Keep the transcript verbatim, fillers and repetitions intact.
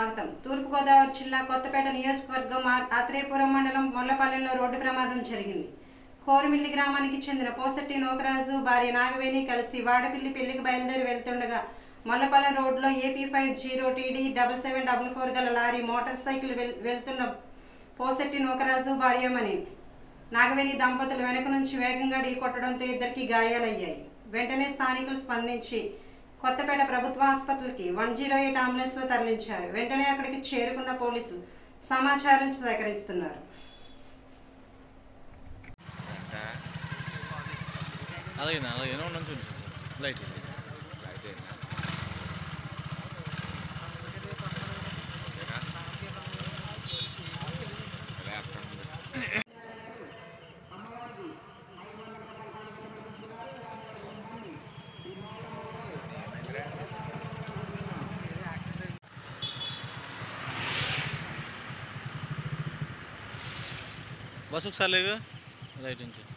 స్వాగతం. తూర్పుగోదావరి జిల్లా కొత్తపేట నియోజకవర్గం ఆత్రేయపురం మండలం మొల్లపల్లెలో రోడ్డు ప్రమాదం జరిగింది. కోరుమిల్లి గ్రామానికి చెందిన పోసెట్టి నోకరాజు భార్య నాగవేణి కలిసి వాడపిల్లి పెళ్లికి బయలుదేరి వెళ్తుండగా మొల్లపల్లె రోడ్లో AP five zero TD double seven double four గల లారీ మోటార్ సైకిల్ వెళ్తున్న పోసెట్టి నోకరాజు భార్యమని నాగవేణి దంపతులు వెనక నుంచి వేగంగా ఢీకొట్టడంతో ఇద్దరికి గాయాలయ్యాయి. వెంటనే స్థానికులు స్పందించి కొత్తపేట ప్రభుత్వ ఆసుపత్రికి వన్ జీరో ఎయిట్ అంబులెన్స్ లో తరలించారు. వెంటనే అక్కడికి చేరుకున్న పోలీసులు సమాచారం సేకరిస్తున్నారు. बस ఒకసారి లేగా రైట్ నుంచి